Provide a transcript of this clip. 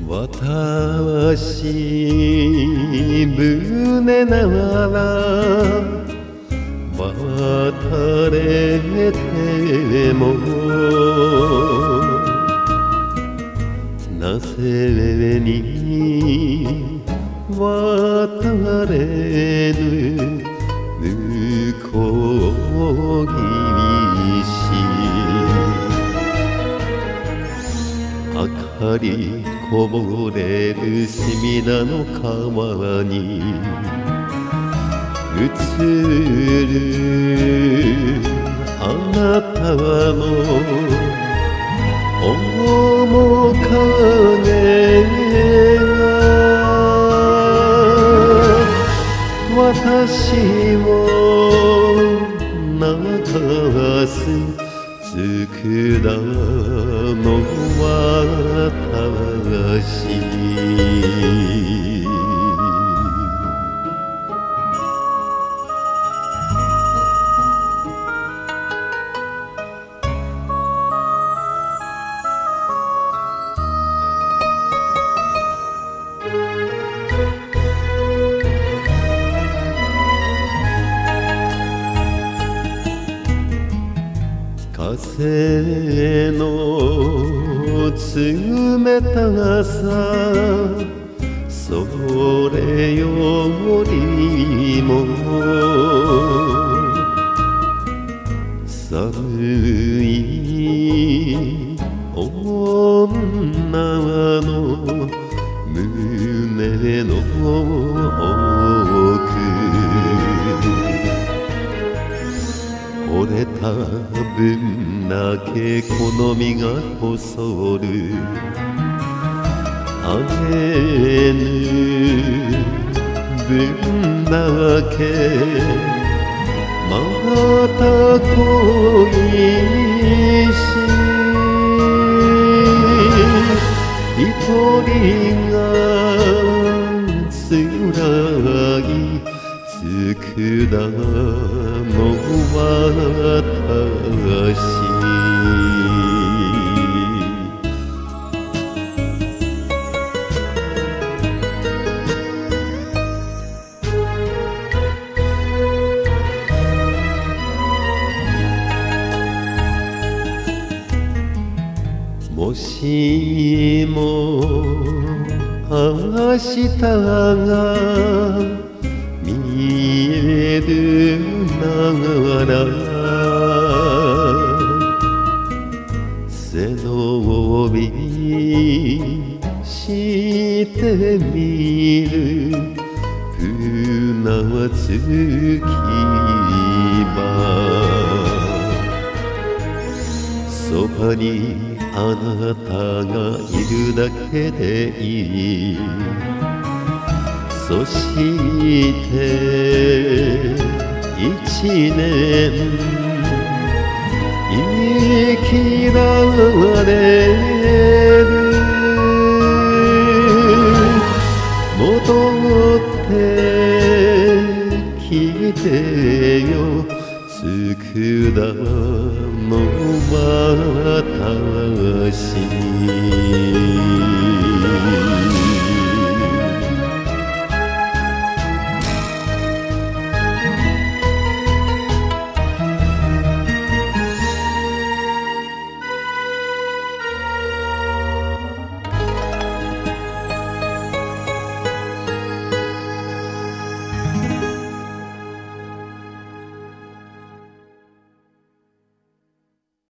私船なら渡れてもなぜに渡れぬ向こう岸明かりこぼれる隅田の川に映るあなたの面影が私を泣かす佃の私風の冷たさそれよりも寒い女の胸の奥惚れた分だけ好みが細る会えぬ分だけまた恋し一人が辛い佃の私もしも明日が見えるなら背伸びしてみる船着き場そばにあなたがいるだけでいいそして一年生きられる戻ってきてよ佃の私